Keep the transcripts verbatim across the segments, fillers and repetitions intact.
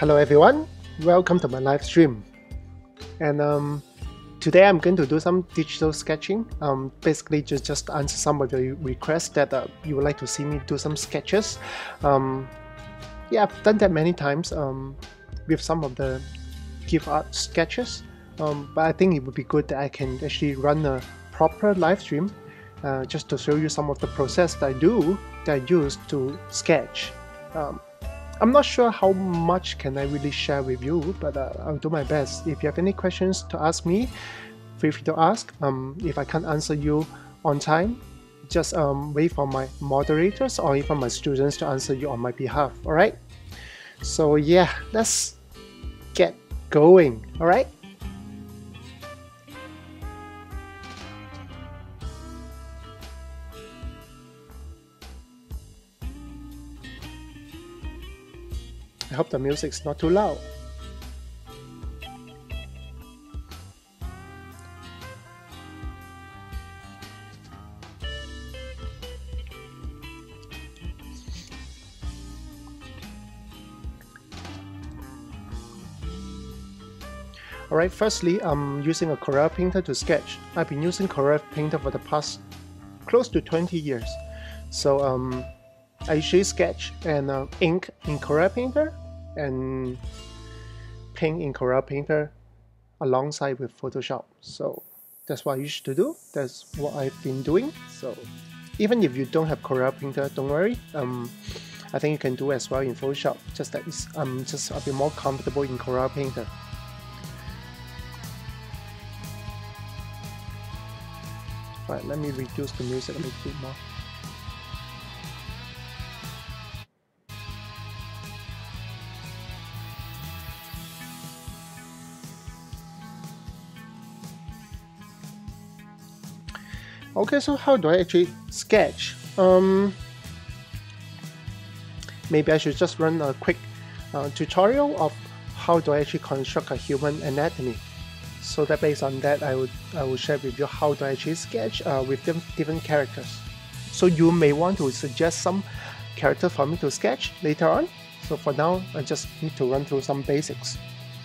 Hello everyone, welcome to my live stream. And um, today I'm going to do some digital sketching. Um, basically just, just answer some of the requests that uh, you would like to see me do some sketches. Um, yeah, I've done that many times um, with some of the gift art sketches. Um, but I think it would be good that I can actually run a proper live stream uh, just to show you some of the process that I do, that I use to sketch. Um, I'm not sure how much can I really share with you, but uh, I'll do my best. If you have any questions to ask me, feel free to ask. Um, if I can't answer you on time, just um, wait for my moderators or even my students to answer you on my behalf, all right? So yeah, let's get going, all right? I hope the music's not too loud. Alright, firstly, I'm using a Corel Painter to sketch. I've been using Corel Painter for the past close to twenty years. So um, I usually sketch and uh, ink in Corel Painter and paint in Corel Painter alongside with Photoshop. So that's what I used to do. That's what I've been doing. So even if you don't have Corel Painter, don't worry. Um, I think you can do as well in Photoshop. Just that it's, I'm just a bit more comfortable in Corel Painter. Alright, let me reduce the music a little bit more. Okay, so how do I actually sketch? Um, maybe I should just run a quick uh, tutorial of how do I actually construct a human anatomy. So that based on that, I would I will share with you how do I actually sketch uh, with them different characters. So you may want to suggest some character for me to sketch later on. So for now, I just need to run through some basics.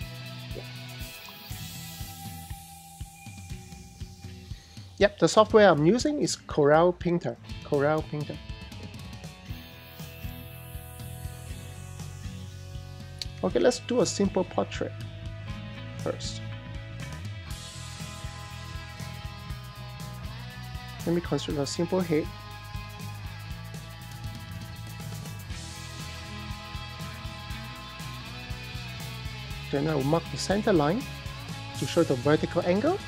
Yep, the software I'm using is Corel Painter. Corel Painter. Okay, let's do a simple portrait first. Let me construct a simple head. Then I will mark the center line to show the vertical angle.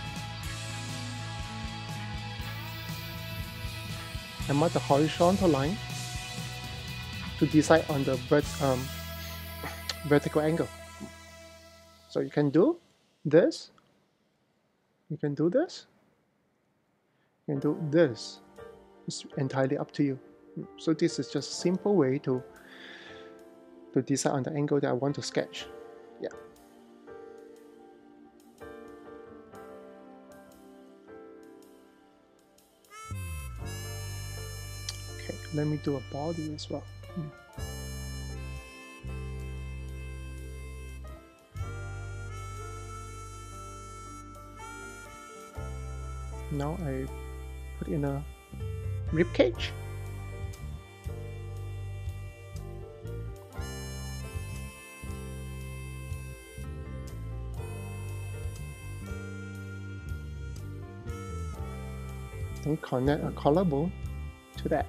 And mark the horizontal line to decide on the vert um, vertical angle. So you can do this, you can do this, you can do this. It's entirely up to you. So this is just a simple way to, to decide on the angle that I want to sketch. Yeah. Let me do a body as well. Hmm. Now I put in a rib cage. Then connect a collarbone to that.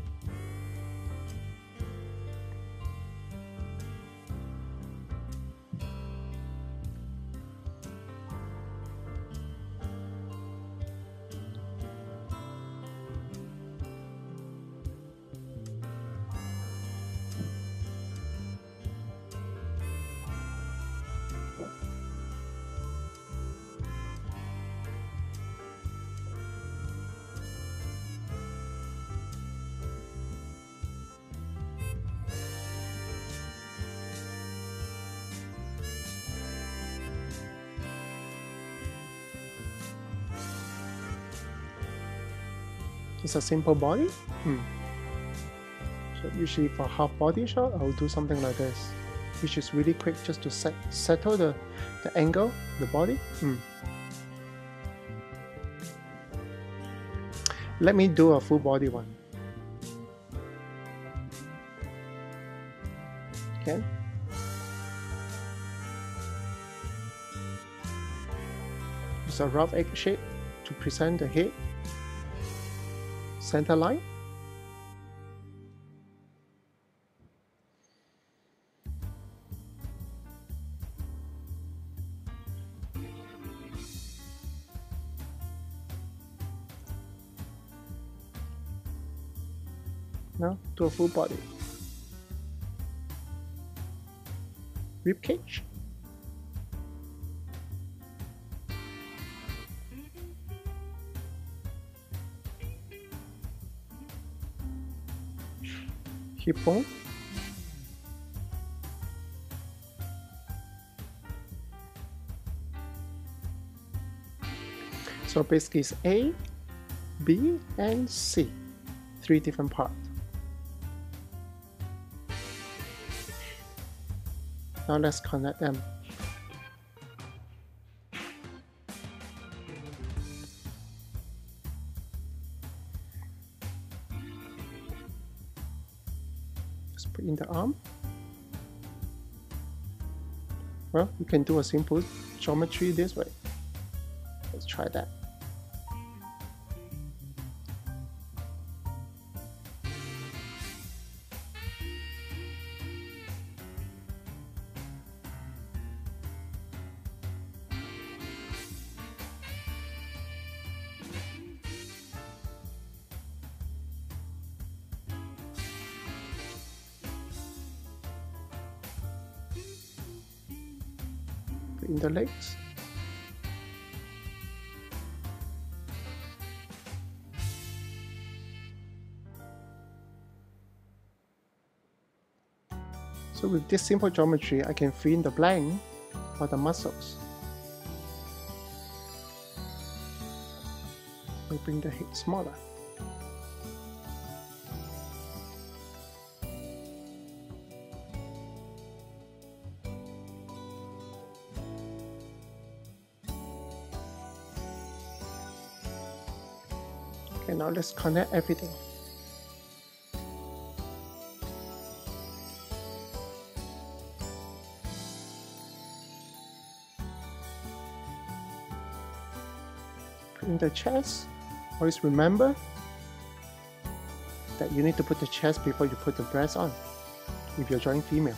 It's a simple body. Hmm. So usually for half body shot, I will do something like this. which is really quick just to set, settle the, the angle, the body. Mm. Let me do a full body one. Okay. It's a rough egg shape to present the head, center line. Now to a full body. Rib cage. Hip bone. So basically it's A, B, and C. Three different parts. Now let's connect them. Just put in the arm. Well, you can do a simple geometry this way. Let's try that. In the legs. So with this simple geometry, I can fill in the blank for the muscles. We bring the head smaller. Okay, now let's connect everything. In the chest, always remember that you need to put the chest before you put the breast on, if you're drawing female.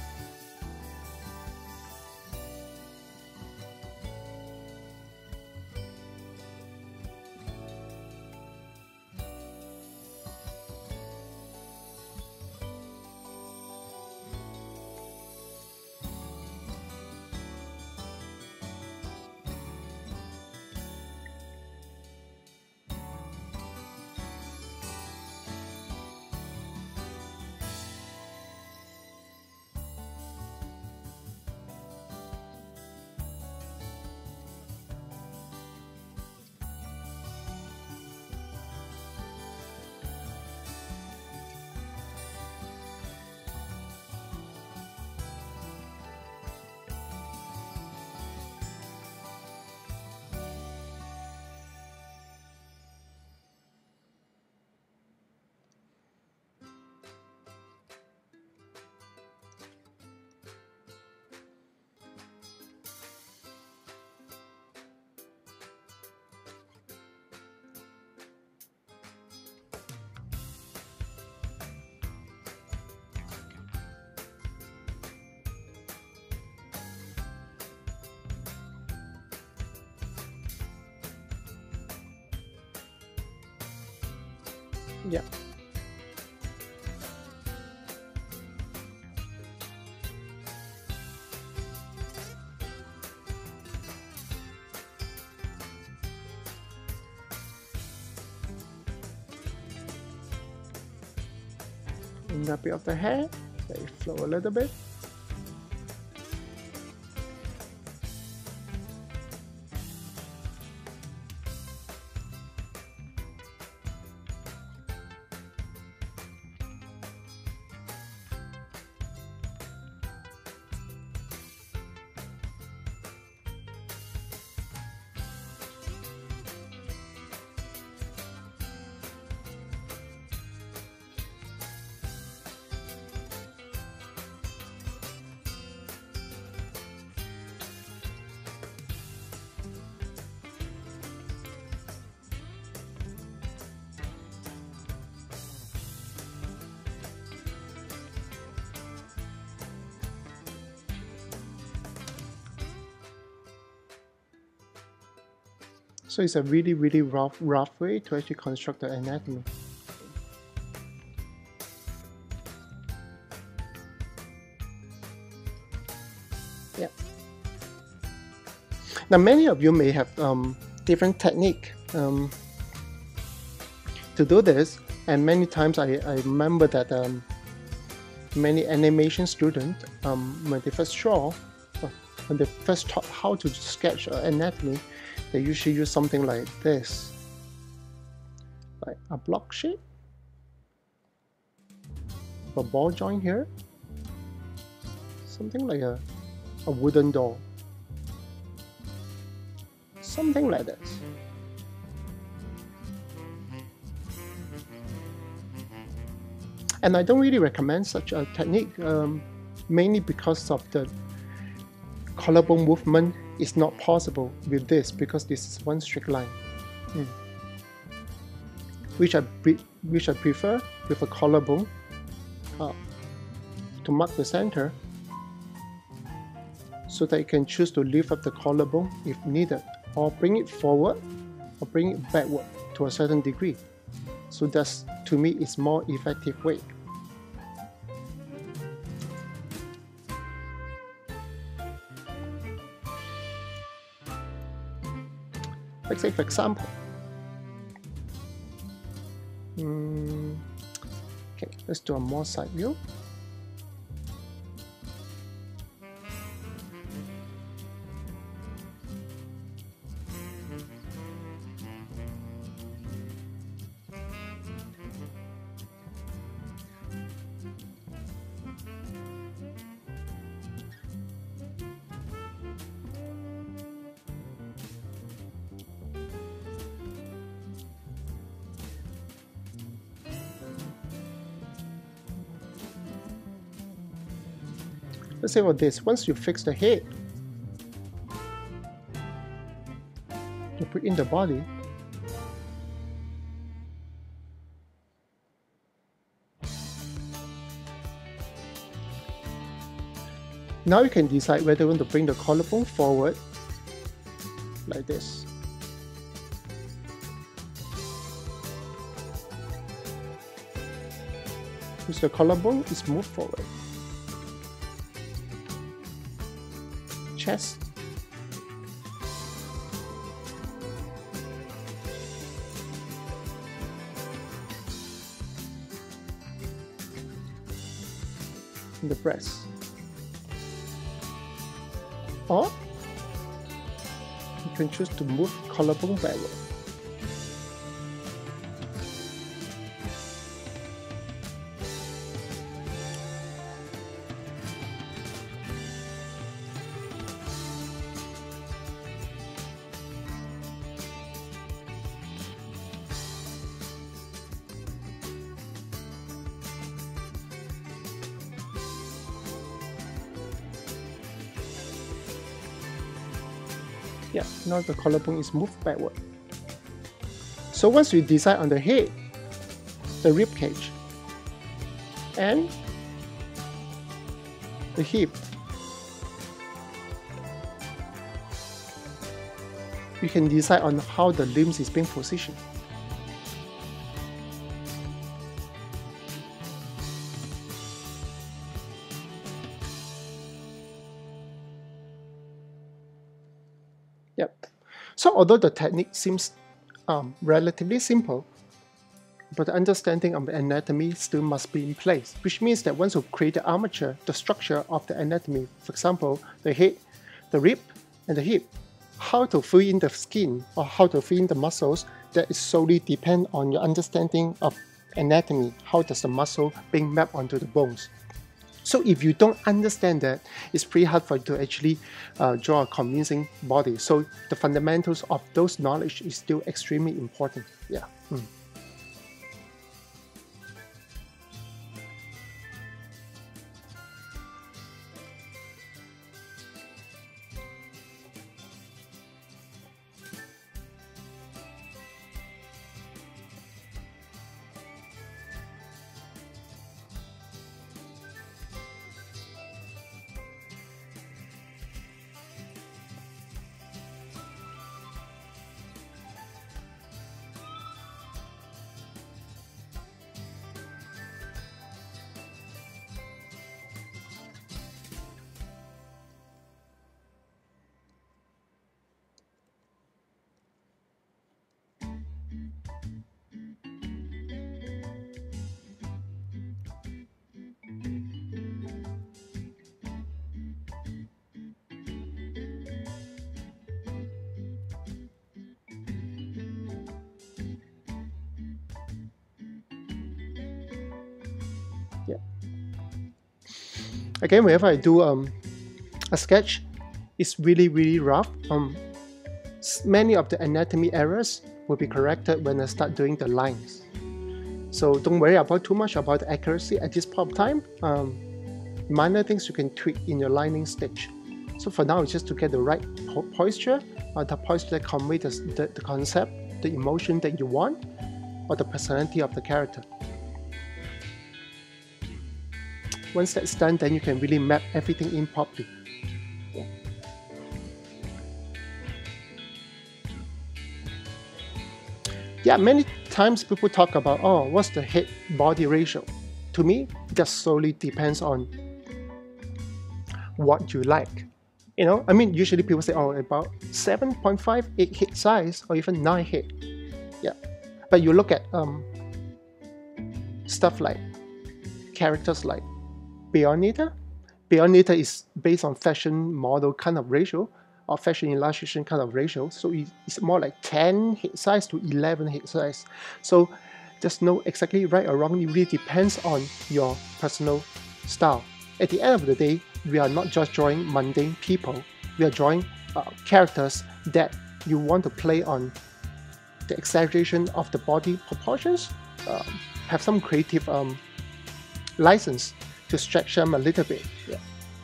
Yeah. In the bit of the hair, let it flow a little bit. So it's a really, really rough, rough way to actually construct the anatomy. Yeah. Now, many of you may have um, different technique um, to do this, and many times I, I remember that um, many animation students, um, when they first draw, uh, when they first taught how to sketch uh, anatomy, they usually use something like this, like a block shape, a ball joint here, something like a, a wooden door, something like this. And I don't really recommend such a technique, um, mainly because of the collarbone movement is not possible with this, because this is one straight line, mm. which I which I prefer with a collarbone uh, to mark the center, so that you can choose to lift up the collarbone if needed, or bring it forward, or bring it backward to a certain degree. So that's, to me, is more effective way. Let's say, for example, mm, okay, let's do a more side view. Let's say about this, once you fix the head, you put in the body, now you can decide whether you want to bring the collarbone forward, like this. Because the collarbone is moved forward. Chest, and the breast, or you can choose to move collarbone backward. Yeah, now the collarbone is moved backward. So once we decide on the head, the rib cage, and the hip, we can decide on how the limbs is being positioned. Yep. So although the technique seems um, relatively simple, but the understanding of the anatomy still must be in place, which means that once you create the armature, the structure of the anatomy, for example, the head, the rib, and the hip, how to fill in the skin or how to fill in the muscles, that is solely depend on your understanding of anatomy. How does the muscle being mapped onto the bones? So if you don't understand that, it's pretty hard for you to actually uh, draw a convincing body. So the fundamentals of those knowledge is still extremely important. Yeah. Mm. Again, whenever I do um, a sketch, it's really, really rough. Um, many of the anatomy errors will be corrected when I start doing the lines. So don't worry about too much about the accuracy at this point of time. Um, minor things you can tweak in your lining stage. So for now, it's just to get the right po posture, or the posture that conveys the, the concept, the emotion that you want, or the personality of the character. Once that's done, then you can really map everything in properly. Yeah, many times people talk about, oh, what's the head-body ratio? To me, that solely depends on what you like. You know, I mean, usually people say, oh, about seven point five, eight head size, or even nine head. Yeah, but you look at um, stuff like characters like Bayonetta. Bayonetta is based on fashion model kind of ratio, or fashion illustration kind of ratio. So it's more like ten head size to eleven head size. So there's no exactly right or wrong. It really depends on your personal style. At the end of the day, we are not just drawing mundane people. We are drawing uh, characters that you want to play on the exaggeration of the body proportions, um, have some creative um, license to stretch them a little bit. Yeah.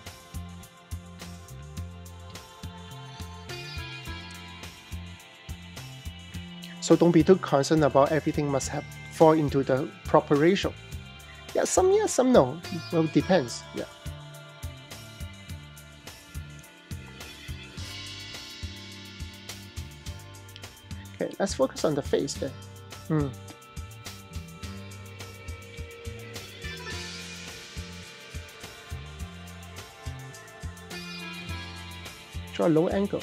So don't be too concerned about everything must have fall into the proper ratio. Yeah, some yes, some no. Well, it depends. Yeah. Okay, let's focus on the face then. Hmm. Draw a low angle.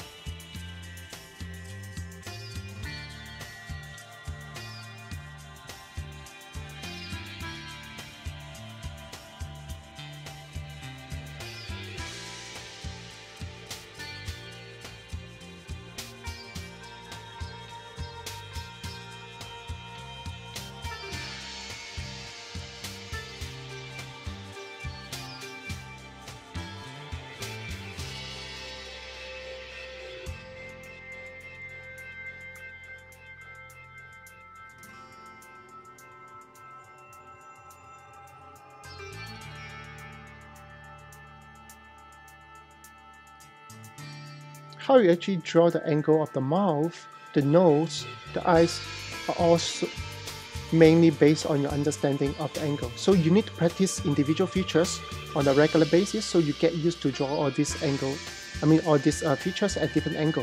How you actually draw the angle of the mouth, the nose, the eyes are also mainly based on your understanding of the angle. So you need to practice individual features on a regular basis so you get used to draw all these angle, I mean all these uh, features at different angle.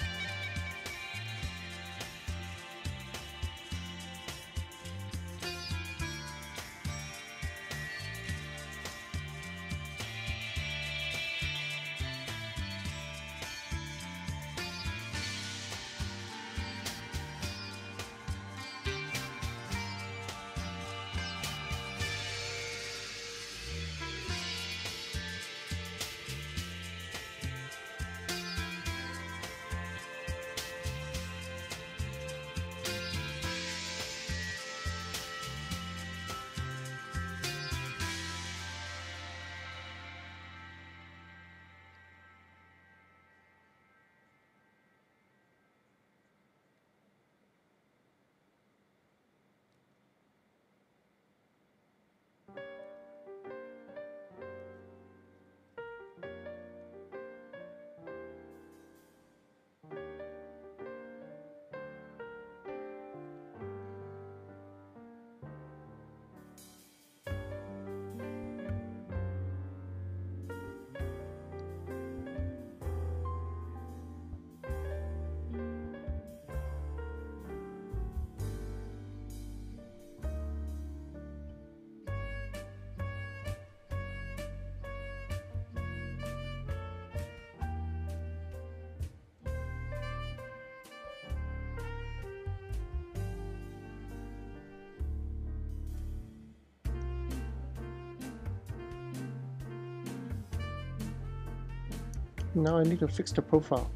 Now I need to fix the profile.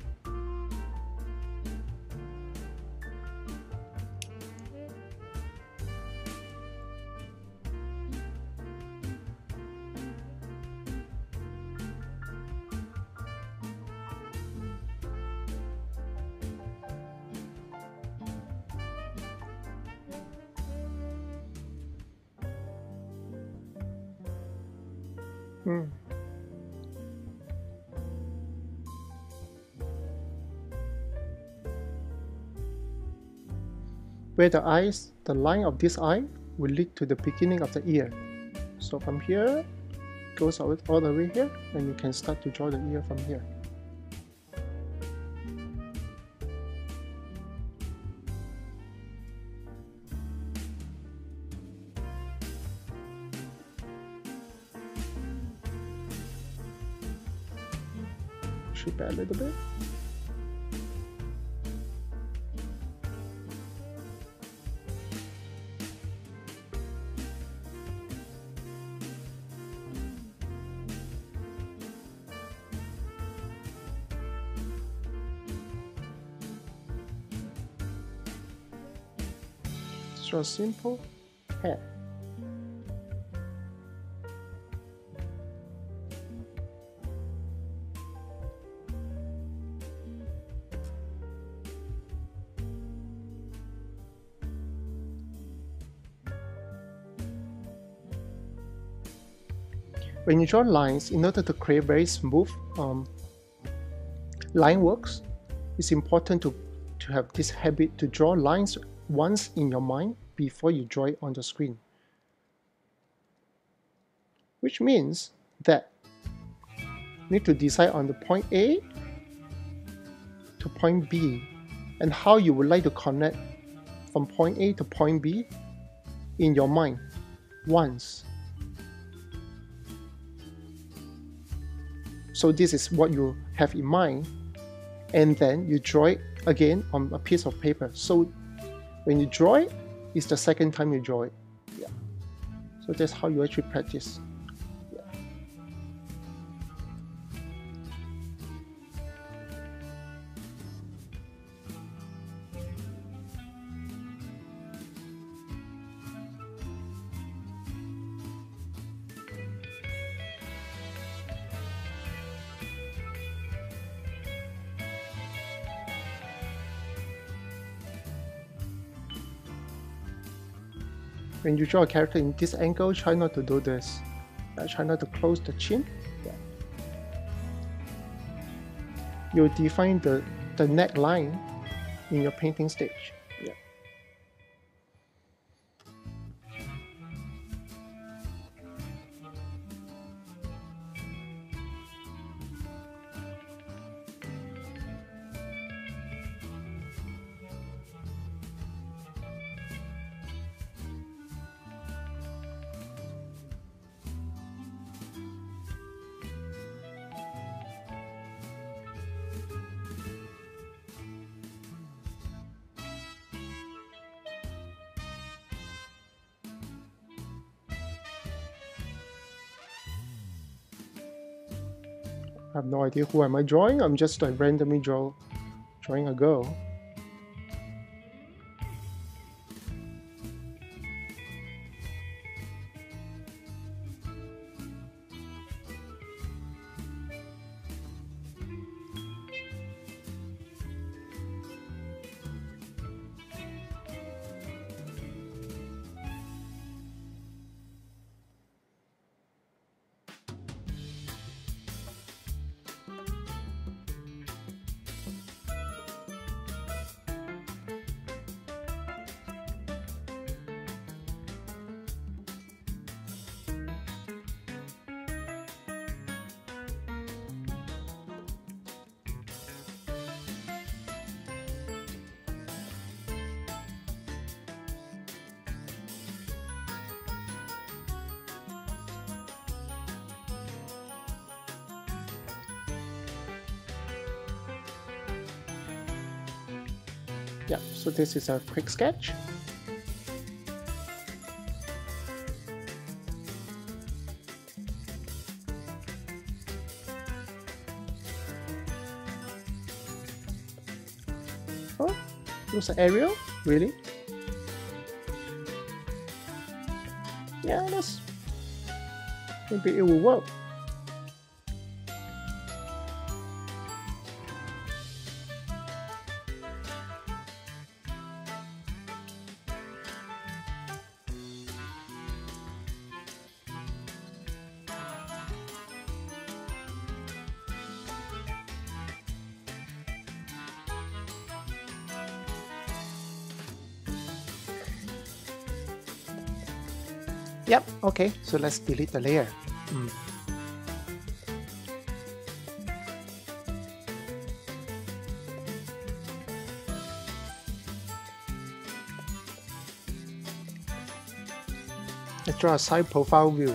Hmm. Where the eyes, the line of this eye will lead to the beginning of the ear. So from here, goes all, all the way here, and you can start to draw the ear from here. Shape it a little bit. Draw a simple head. When you draw lines, in order to create very smooth um, line works, it's important to, to have this habit to draw lines once in your mind before you draw it on the screen. Which means that you need to decide on the point A to point B and how you would like to connect from point A to point B in your mind once. So this is what you have in mind, and then you draw it again on a piece of paper. So when you draw it, it's the second time you draw it. Yeah. So that's how you actually practice. Yeah. When you draw a character in this angle, try not to do this. Uh, try not to close the chin. Yeah. You define the, the neckline in your painting stage. Yeah. I have no idea who am I drawing. I'm just like randomly draw, drawing a girl. Yeah, so this is a quick sketch. Oh, looks like Ariel, really? Yeah, that's maybe it will work. Yep, okay, so let's delete the layer. Mm. Let's draw a side profile view.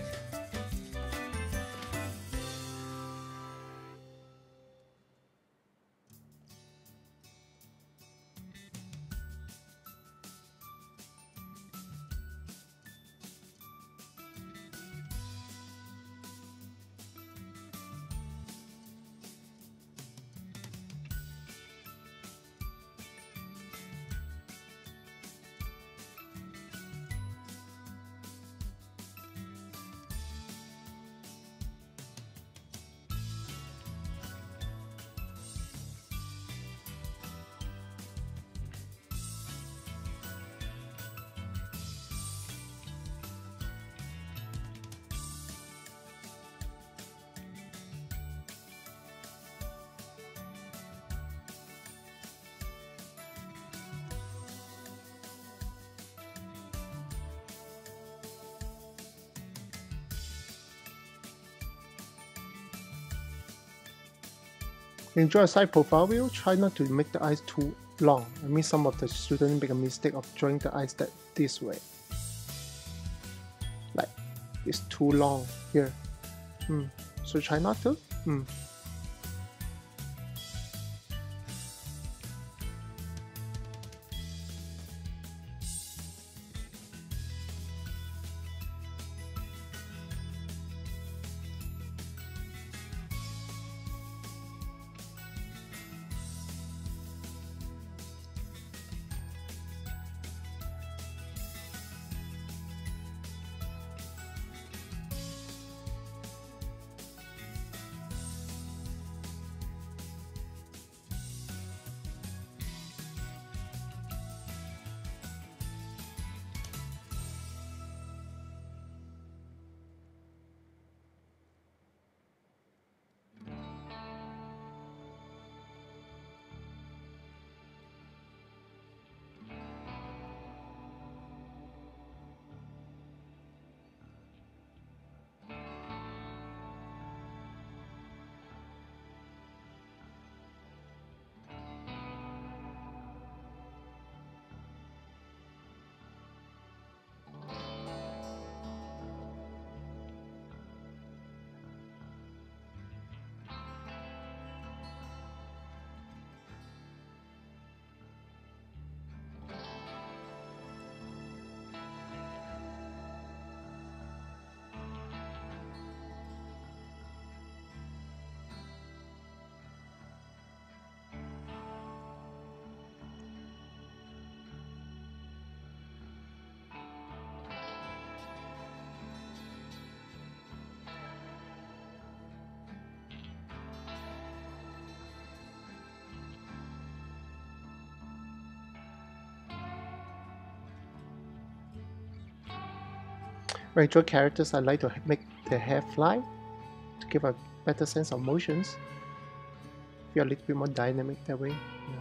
When you draw a side profile view, try not to make the eyes too long. I mean, some of the students make a mistake of drawing the eyes that this way. Like, it's too long here. Mm. So try not to. Mm. When I draw characters, I like to make their hair fly to give a better sense of motions. Feel a little bit more dynamic that way. Yeah.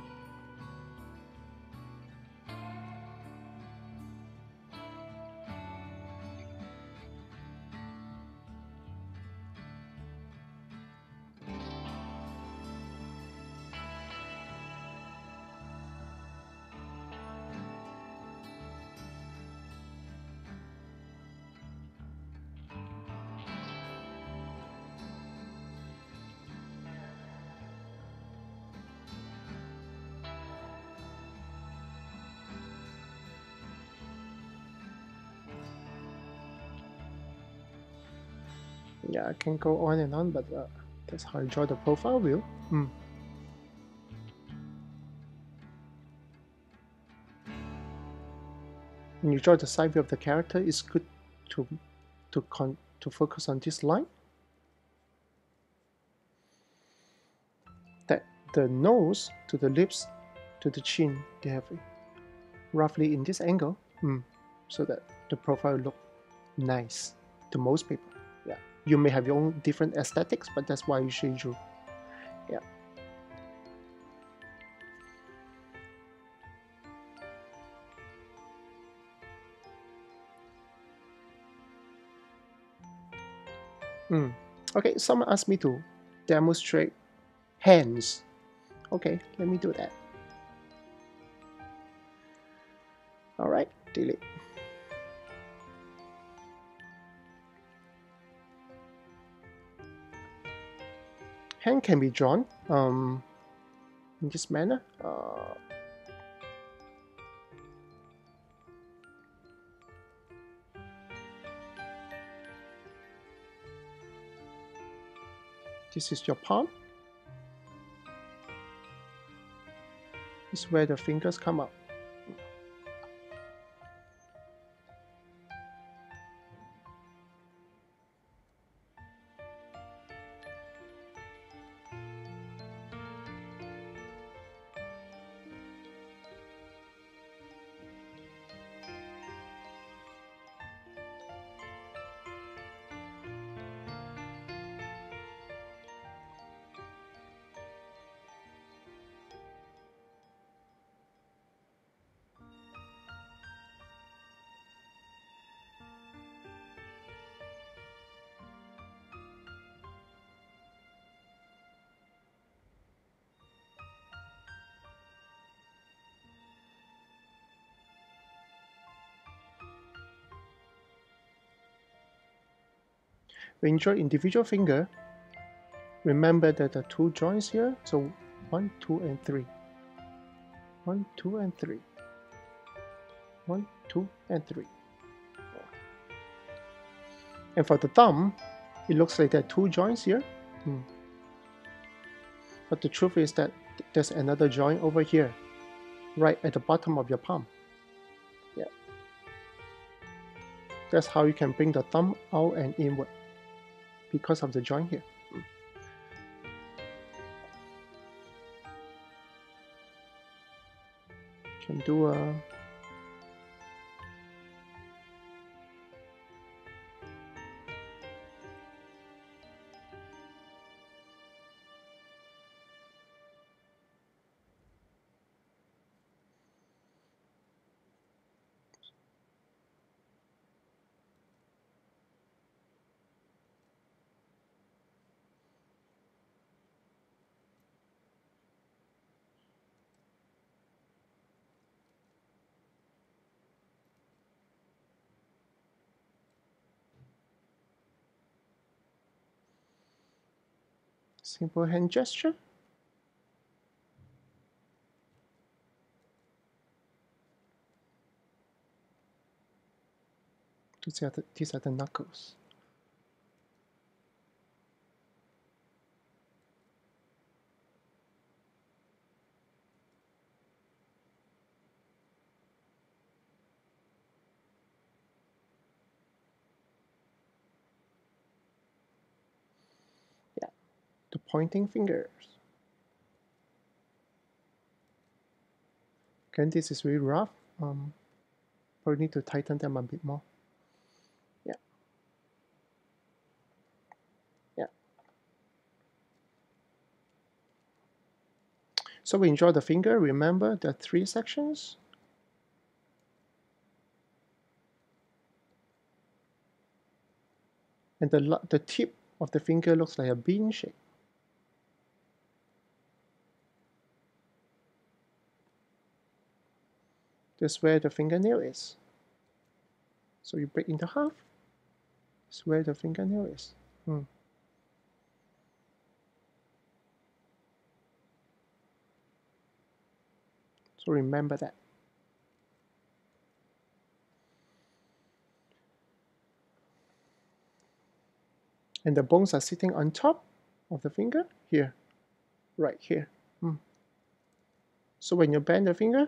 Yeah, I can go on and on, but uh, that's how I draw the profile view. Mm. When you draw the side view of the character, it's good to to con to focus on this line. That the nose to the lips to the chin, they have roughly in this angle, mm, so that the profile look nice to most people. Yeah, you may have your own different aesthetics, but that's why I usually drew. Yeah. Mm. Okay, someone asked me to demonstrate hands. Okay, let me do that. All right, delete. Hand can be drawn um, in this manner. Uh, this is your palm. This is where the fingers come up. When you draw individual finger, remember that the two joints here, so one, two, and three. One, two, and three. One, two, and three. And for the thumb, it looks like there are two joints here. Hmm. But the truth is that there's another joint over here, right at the bottom of your palm. Yeah. That's how you can bring the thumb out and inward, because of the joint here. Hmm. Can do a simple hand gesture. These are the, these are the knuckles. Yeah, the pointing fingers. Again, this is really rough. Um, probably need to tighten them a bit more. Yeah. Yeah. So when you draw the finger, remember the three sections. And the, the tip of the finger looks like a bean shape. That's where the fingernail is. So you break into half. That's where the fingernail is. Hmm. So remember that. And the bones are sitting on top of the finger here, right here. Hmm. So when you bend the finger,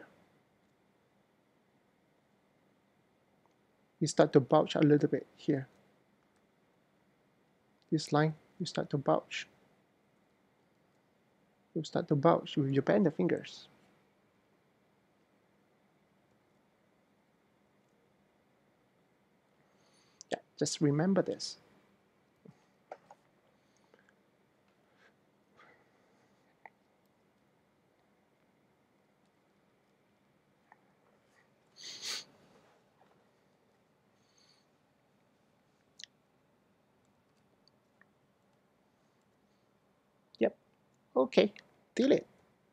you start to bulge a little bit here. This line, you start to bulge. You start to bulge when you bend the fingers. Yeah, just remember this. Okay, delete.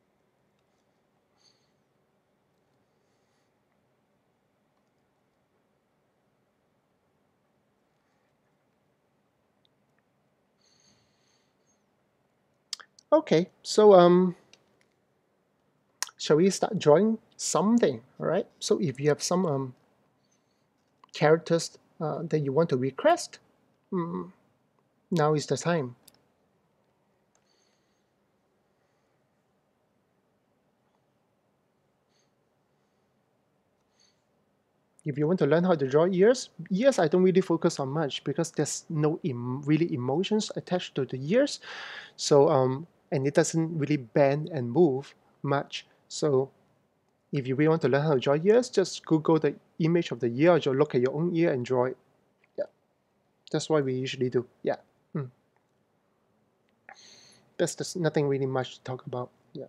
Okay, so um, shall we start drawing something? All right. So if you have some um, characters uh, that you want to request, mm, now is the time. If you want to learn how to draw ears, ears I don't really focus on much because there's no em really emotions attached to the ears. So um, and it doesn't really bend and move much. So if you really want to learn how to draw ears, just Google the image of the ear or just look at your own ear and draw it. Yeah, that's what we usually do. Yeah, mm. That's just nothing really much to talk about. Yeah.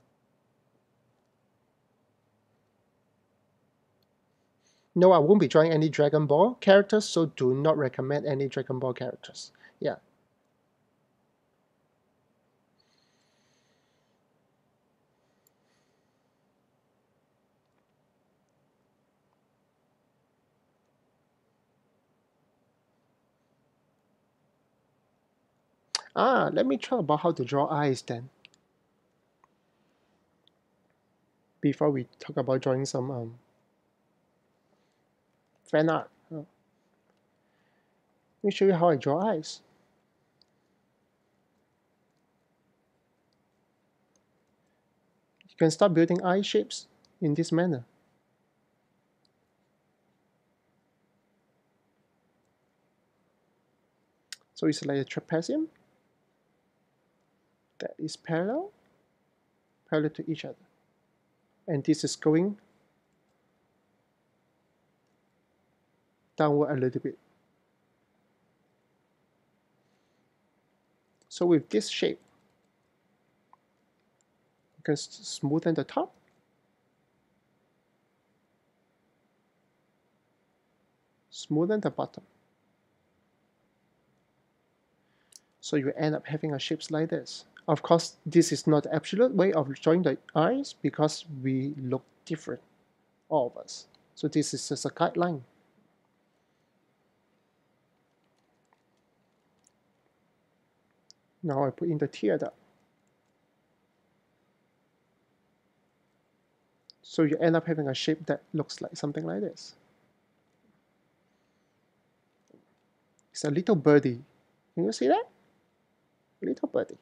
No, I won't be drawing any Dragon Ball characters, so do not recommend any Dragon Ball characters. Yeah. Ah, let me try about how to draw eyes then. Before we talk about drawing some um, fan art. Uh, let me show you how I draw eyes. You can start building eye shapes in this manner. So it's like a trapezium that is parallel, parallel to each other. And this is going downward a little bit. So with this shape, you can smoothen the top. Smoothen the bottom. So you end up having a shapes like this. Of course, this is not the absolute way of drawing the eyes because we look different, all of us. So this is just a guideline. Now I put in the tear duct. So you end up having a shape that looks like something like this. It's a little birdie. Can you see that? Little birdie.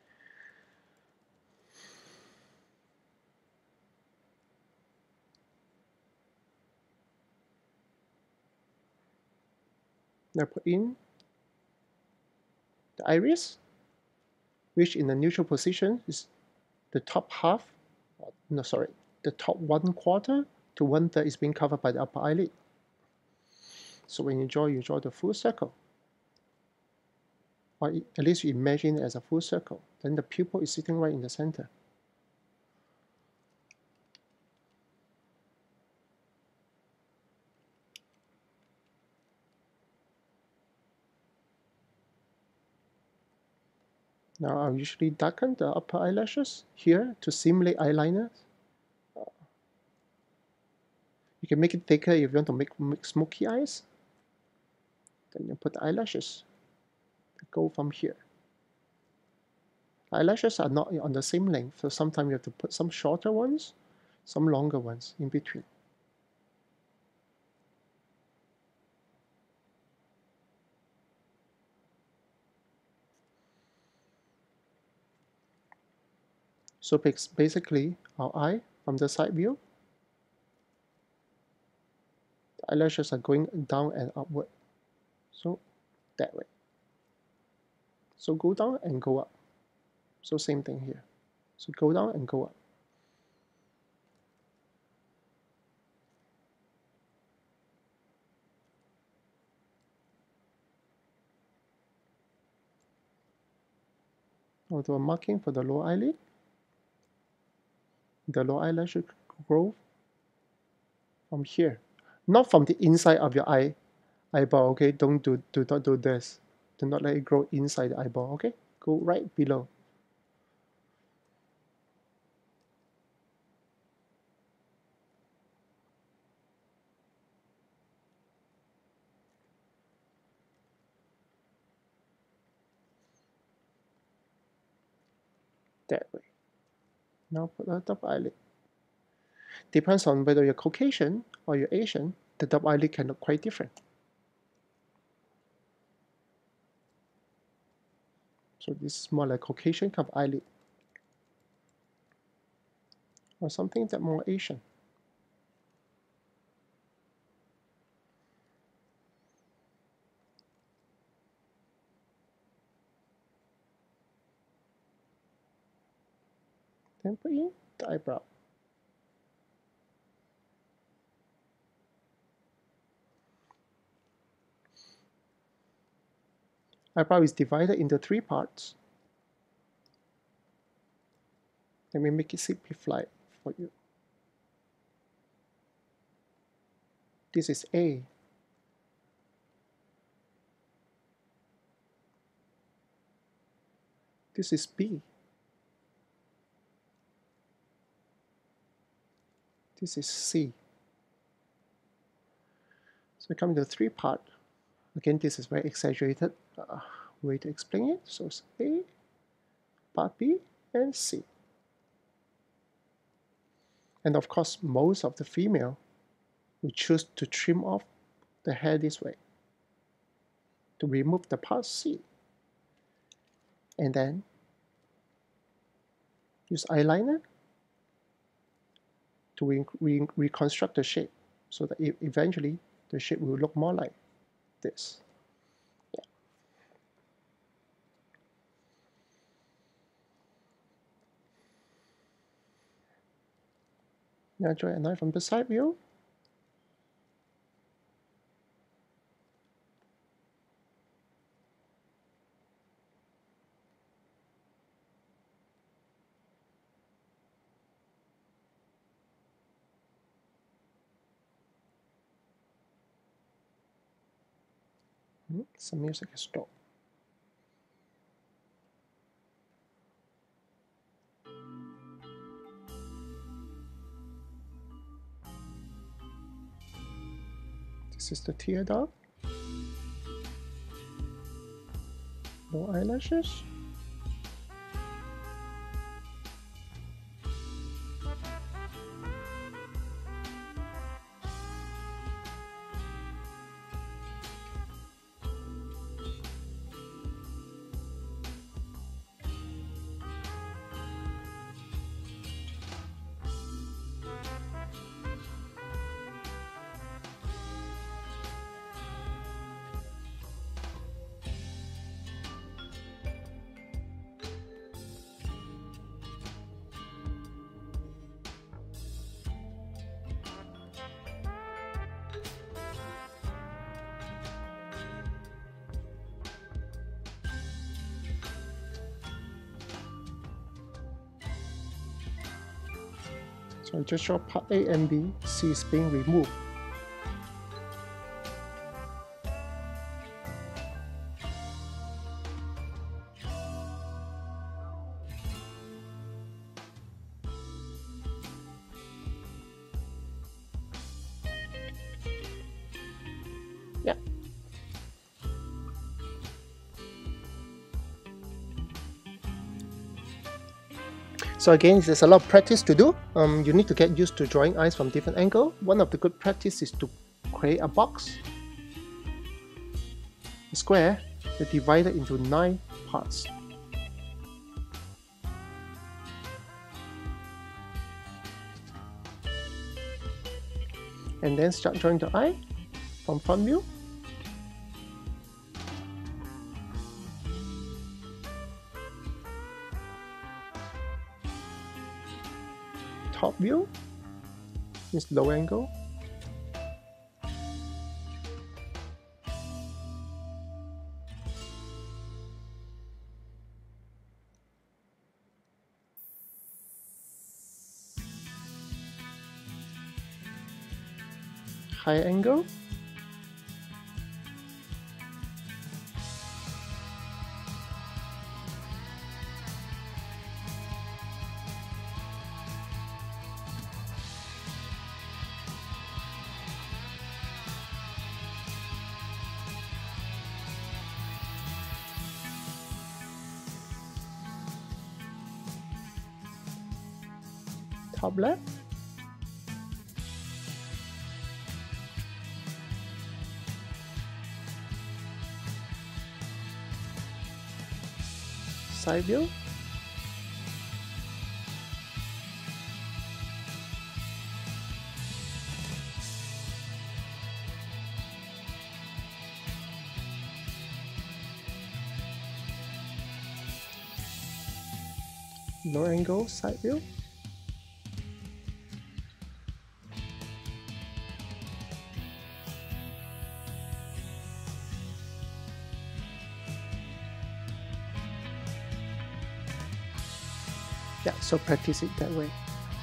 Now put in the iris, which in the neutral position is the top half, no sorry, the top one quarter to one third is being covered by the upper eyelid. So when you draw, you draw the full circle. Or at least you imagine it as a full circle. Then the pupil is sitting right in the center. Now I'll usually darken the upper eyelashes here to simulate eyeliner. You can make it thicker if you want to make, make smoky eyes. Then you put the eyelashes that go from here. Eyelashes are not on the same length, so sometimes you have to put some shorter ones, some longer ones in between. So basically, our eye from the side view, the eyelashes are going down and upward. So that way. So go down and go up. So same thing here. So go down and go up. Now do a marking for the lower eyelid. The lower eyelash should grow from here, not from the inside of your eye eyeball. Okay, don't do do not do this. Do not let it grow inside the eyeball. Okay, go right below. that way. Now put a double eyelid. Depends on whether you're Caucasian or you're Asian, the double eyelid can look quite different. So this is more like Caucasian kind of eyelid, or something that more Asian. Then put in the eyebrow. Eyebrow is divided into three parts. Let me make it simplified for you. This is A. This is B. This is C. So we come into three parts. Again, this is very exaggerated uh, way to explain it. So it's A, part B, and C. And of course, most of the female will choose to trim off the hair this way, to remove the part C. And then use eyeliner to re re reconstruct the shape, so that e eventually the shape will look more like this. Yeah. Now draw a line from the side view. Some music has stopped. This is the tear duct. No eyelashes. So I just show part A and B, C is being removed. Yeah. So again, there's a lot of practice to do. Um, you need to get used to drawing eyes from different angles. One of the good practice is to create a box, a square, that divided into nine parts. And then start drawing the eye from front view. Top view is low angle. High angle. top left. Side view. Low angle side view. Yeah, so practice it that way.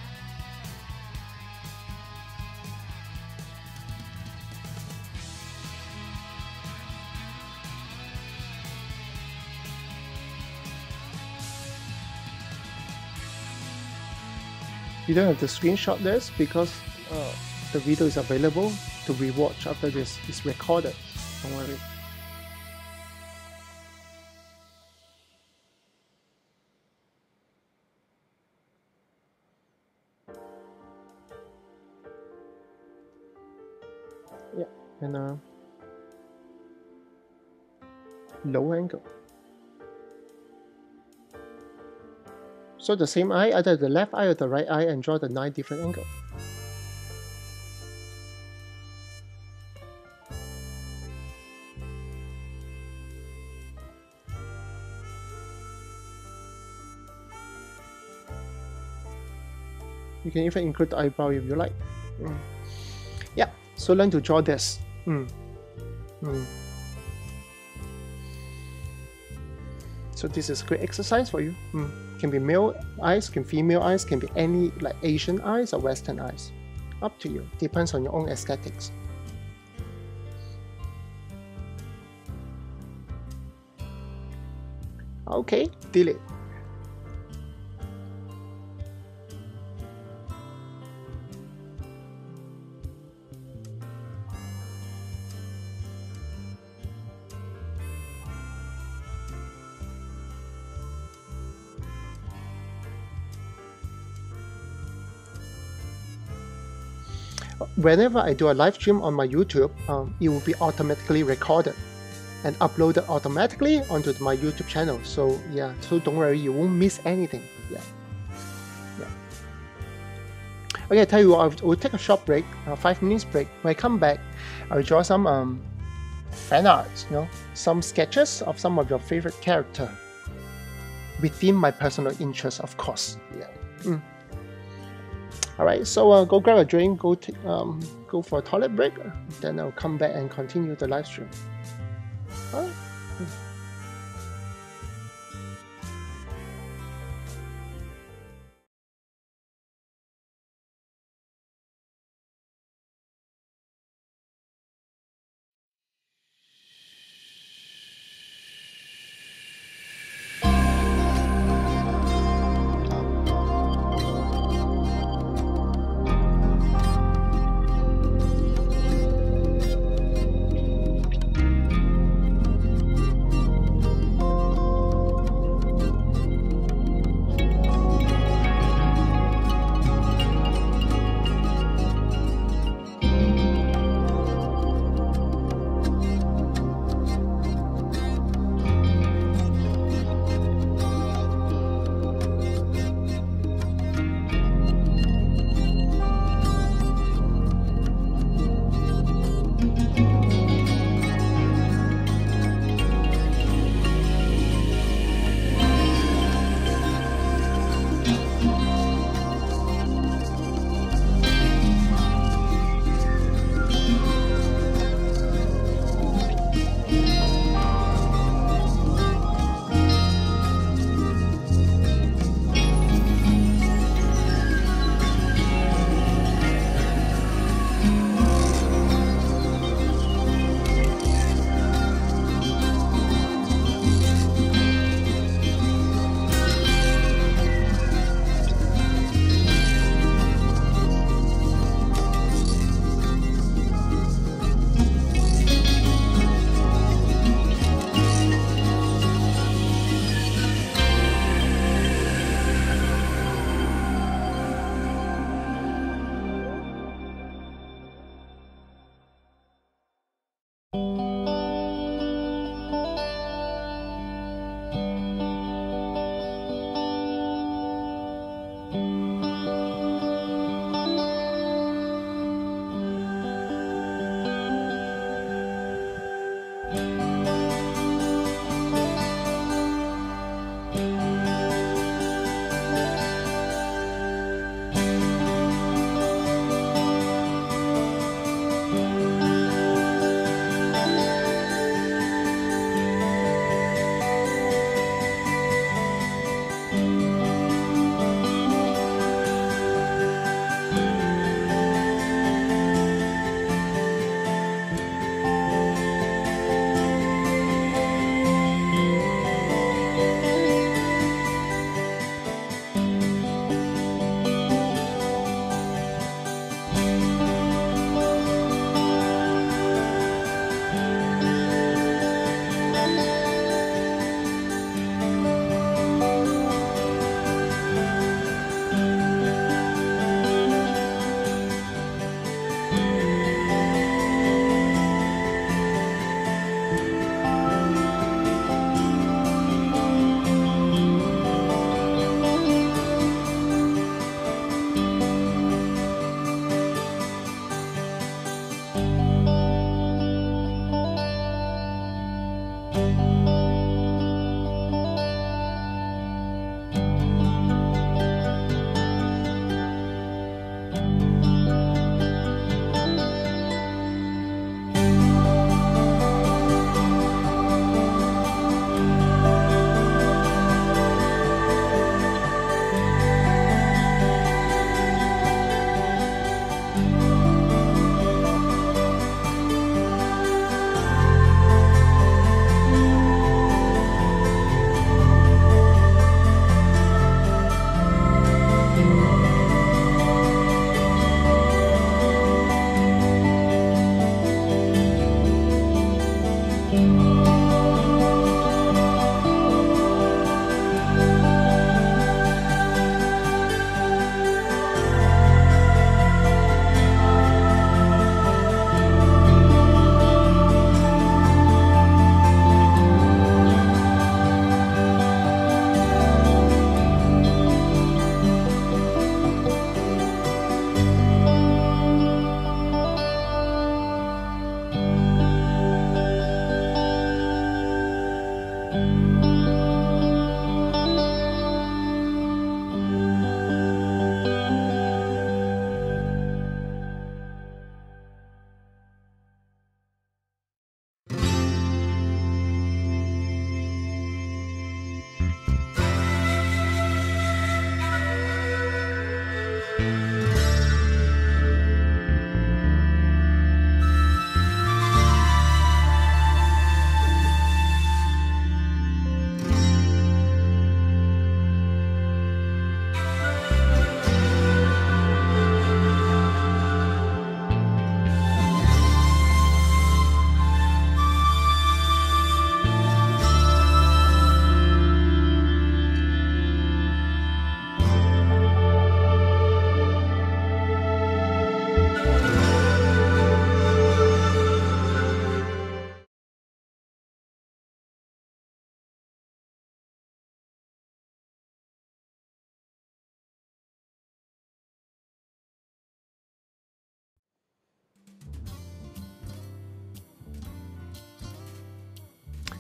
You don't have to screenshot this because uh, the video is available to rewatch after this is recorded. Don't worry. Yeah, and uh, low angle. So the same eye, either the left eye or the right eye, and draw the nine different angles. You can even include the eyebrow if you like. Mm. Yeah, so learn to draw this. Mm. Mm. So this is a great exercise for you. Mm. Can be male eyes, can be female eyes, can be any like Asian eyes or Western eyes. Up to you. Depends on your own aesthetics. Okay, delete. Whenever I do a live stream on my YouTube, um, it will be automatically recorded and uploaded automatically onto my YouTube channel. So yeah, so don't worry, you won't miss anything. Yeah, yeah. Okay, I tell you what, we'll take a short break, a five minutes break. When I come back, I'll draw some um, fan art, you know, some sketches of some of your favorite character within my personal interest, of course. Yeah. Mm. All right, so uh, go grab a drink, go um, go for a toilet break, then I'll come back and continue the live stream. All right.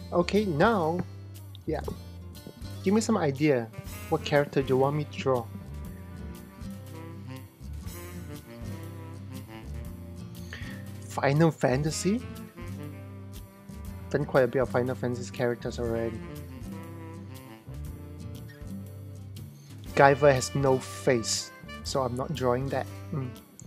Okay, now, yeah, give me some idea. What character do you want me to draw? Final Fantasy? Done quite a bit of Final Fantasy characters already. Guyver has no face, so I'm not drawing that. Mm.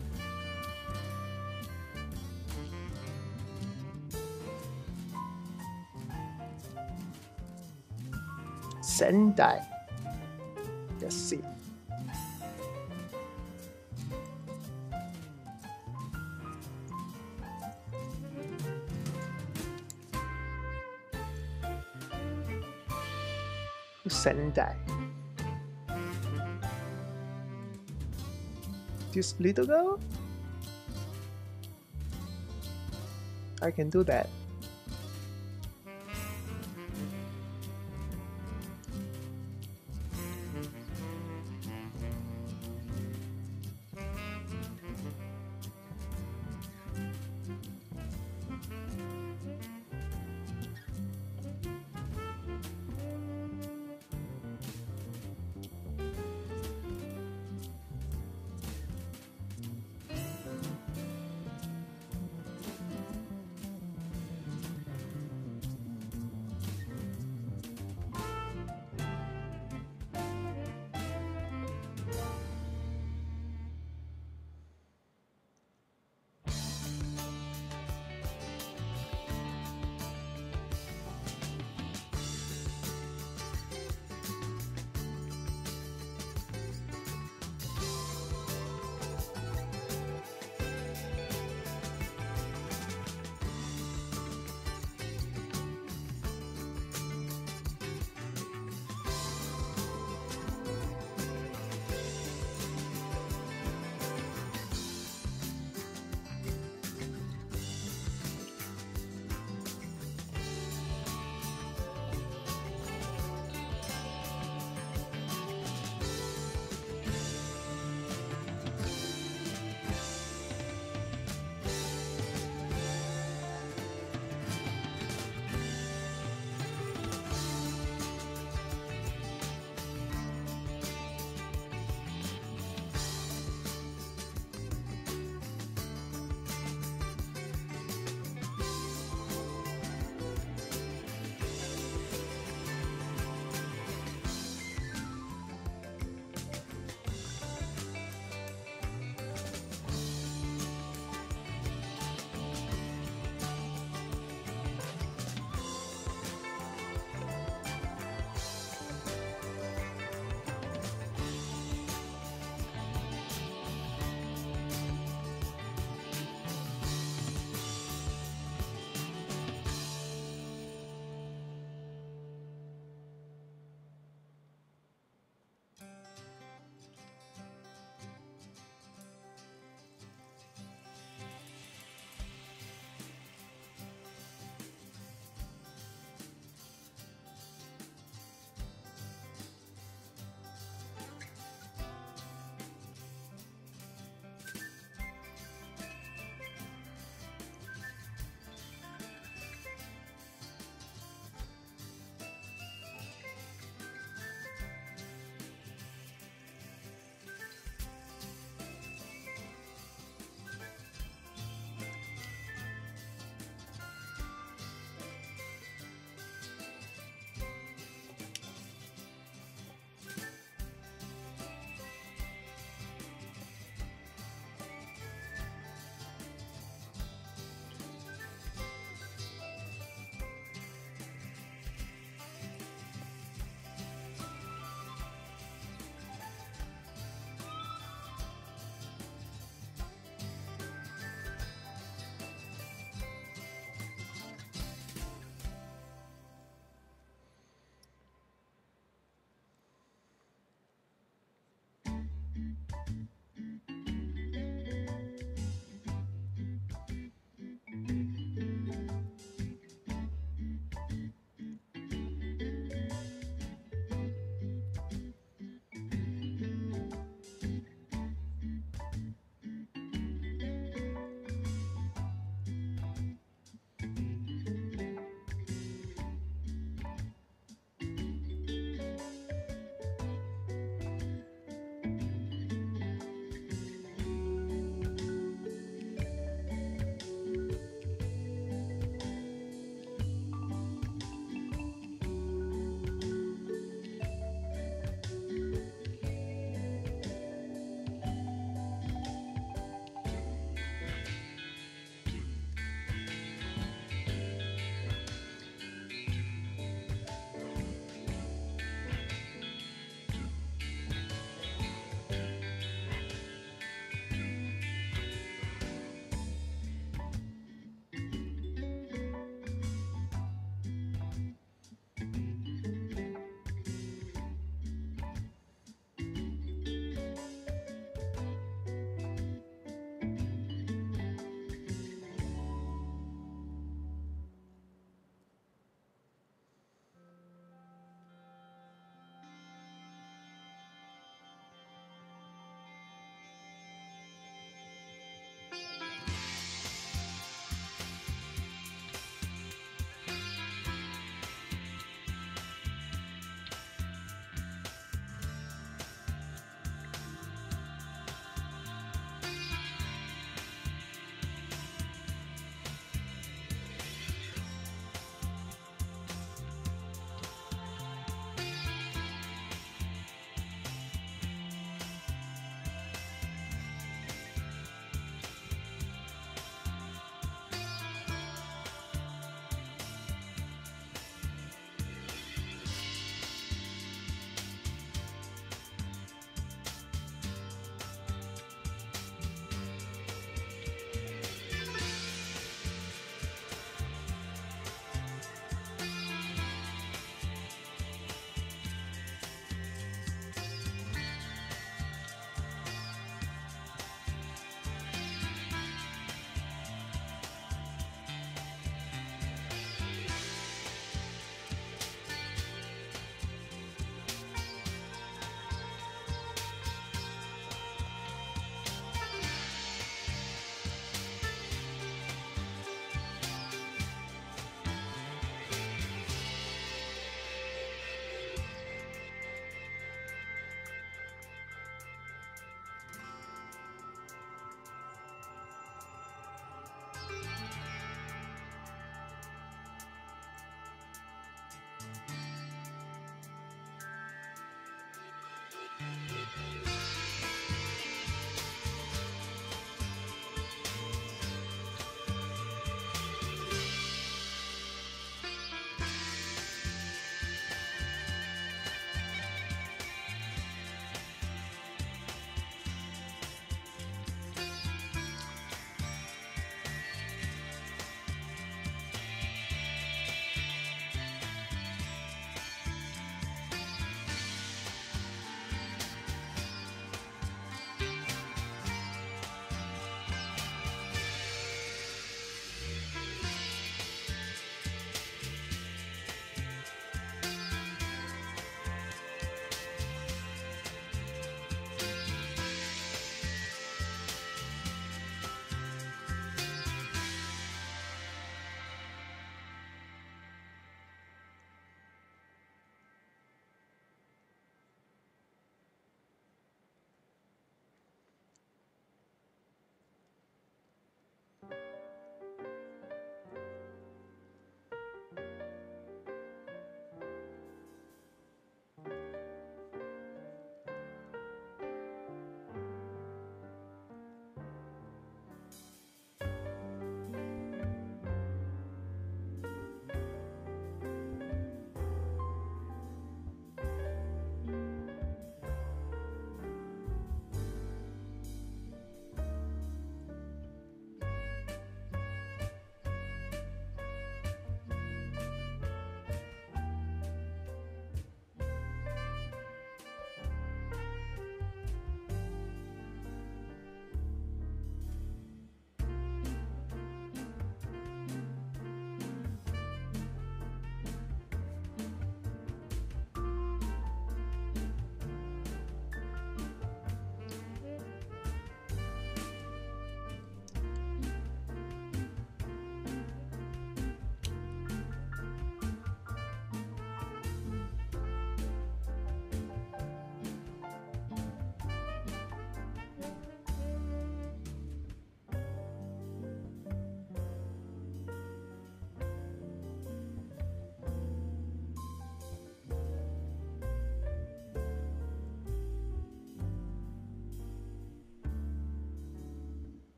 Sendai. Let's see. Sendai. This little girl? I can do that.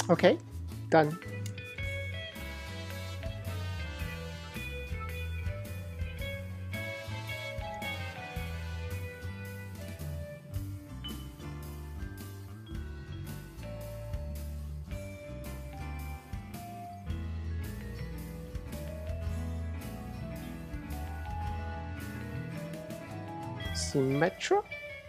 Okay, done. Symmetra?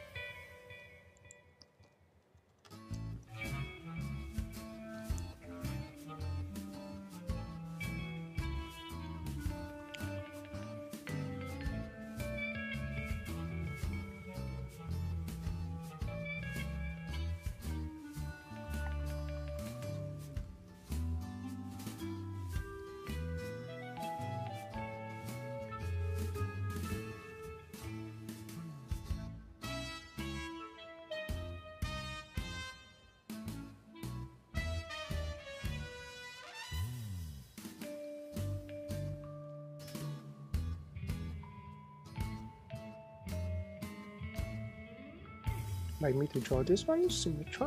Like me to draw this one, Symmetra.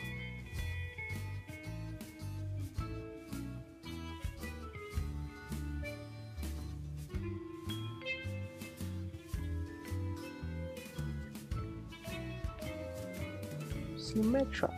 Symmetra.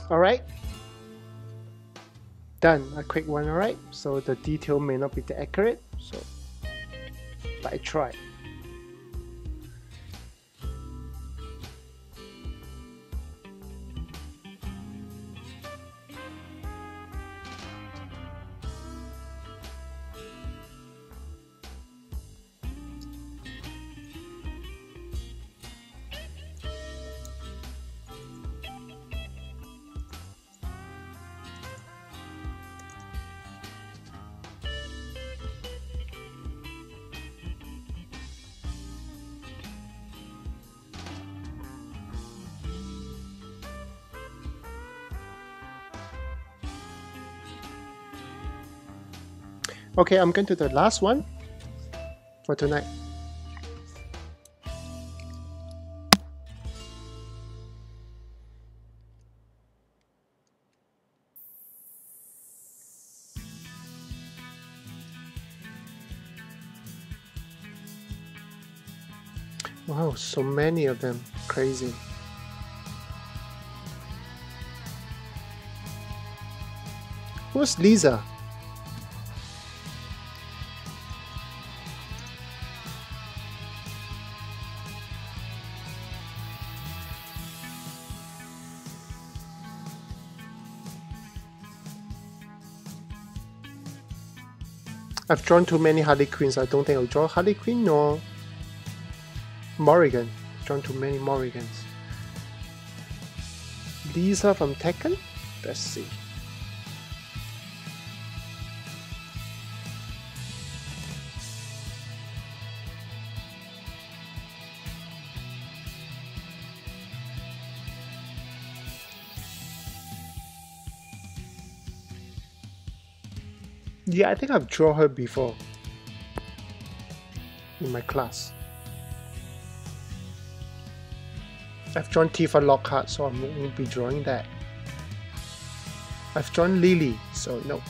Alright. Done. A quick one, alright? So the detail may not be that accurate, so but I tried. Okay, I'm going to the last one for tonight. Wow, so many of them. Crazy. Who's Lisa? I've drawn too many Harley Quinns. I don't think I'll draw Harley Quinn or Morrigan. I've drawn too many Morrigans. Lisa from Tekken? Let's see. Yeah, I think I've drawn her before in my class. I've drawn Tifa Lockhart, so I won't be drawing that. I've drawn Lily, so no.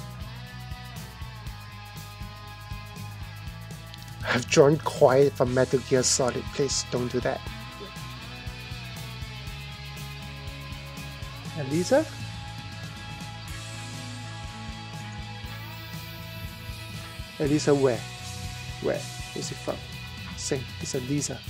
I've drawn Quiet from Metal Gear Solid. Please don't do that. And Lisa? Elisa where? Where is it from? Same, it's a Lisa.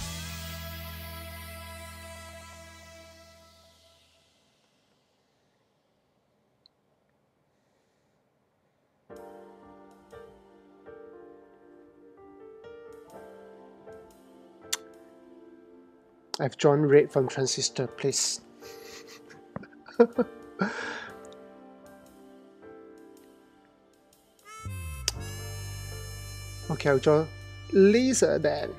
I've drawn Red from Transistor, please. Okay, I'll draw Lisa then.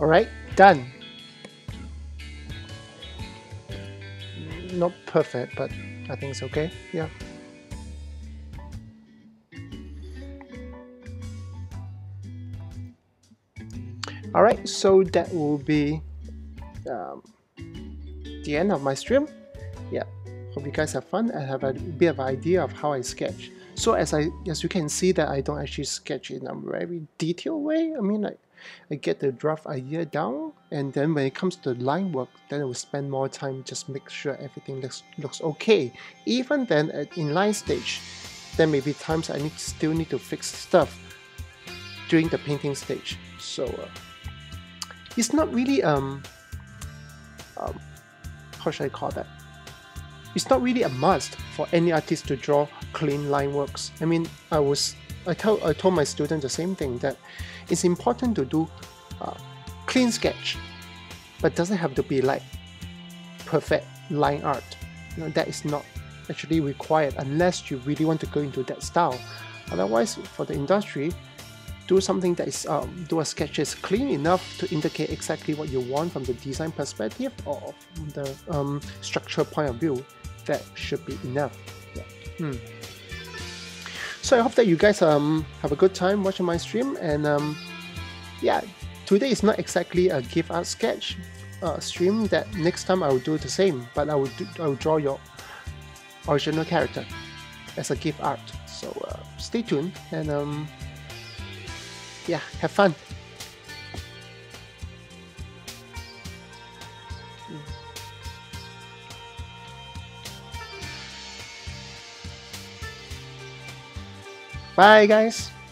Alright, done. Not perfect, but I think it's okay. Yeah. Alright, so that will be um, the end of my stream. Yeah, hope you guys have fun and have a bit of idea of how I sketch. So as I as you can see that I don't actually sketch in a very detailed way. I mean, like I get the rough idea down, and then when it comes to the line work, then I will spend more time just make sure everything looks looks okay. Even then, at in line stage, there may be times I need still need to fix stuff during the painting stage. So uh, it's not really um, um how should I call that? It's not really a must for any artist to draw clean line works. I mean, I was I told I told my students the same thing, that it's important to do uh, clean sketch, but doesn't have to be like perfect line art. You know, that is not actually required unless you really want to go into that style. Otherwise, for the industry, do something that is um, do a sketch is clean enough to indicate exactly what you want from the design perspective or from the um, structural point of view. That should be enough. Yeah. Hmm. So I hope that you guys um have a good time watching my stream, and um yeah, today is not exactly a gift art sketch uh, stream. That next time I will do the same, but I will do, I will draw your original character as a gift art. So uh, stay tuned and um yeah, have fun. Bye guys.